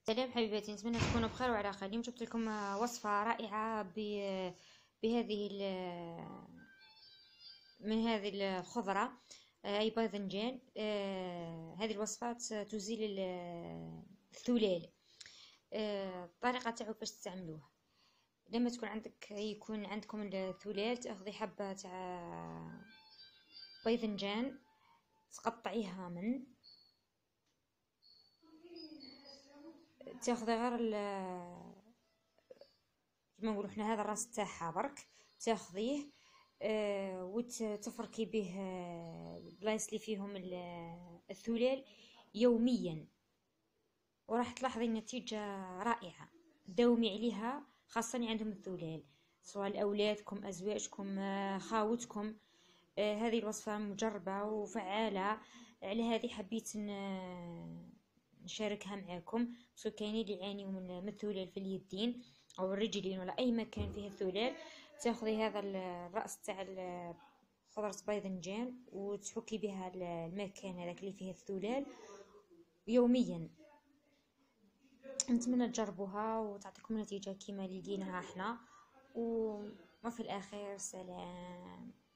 سلام حبيباتي، نتمنى تكونوا بخير وعلى خير. اليوم جبت لكم وصفة رائعة بهذه من هذه الخضرة، أي باذنجان. هذه الوصفات تزيل الثلال. الطريقة تاعو باش تستعملوه: لما يكون عندكم الثلال، تاخذي حبة تاع باذنجان، تقطعيها تاخذي غير كما نقولوا حنا هذا الراس تاعها برك، تاخذيه وتفركي به البلايص اللي فيهم الثلال يوميا، وراح تلاحظي النتيجة رائعة. داومي عليها، خاصة اللي عندهم الثلال، سواء أولادكم، أزواجكم، خاوتكم. هذه الوصفة مجربة وفعالة، على هذه حبيت نشاركها معاكم. باسكو كاينين اللي يعانيوا من الثلال في اليدين او الرجلين ولا اي مكان فيه الثلال. تاخذي هذا الراس تاع خضرة باذنجان وتحكي بها المكان هذاك اللي فيه الثلال يوميا. نتمنى تجربوها وتعطيكم نتيجة كما اللي لقيناها احنا. وفي الاخير سلام.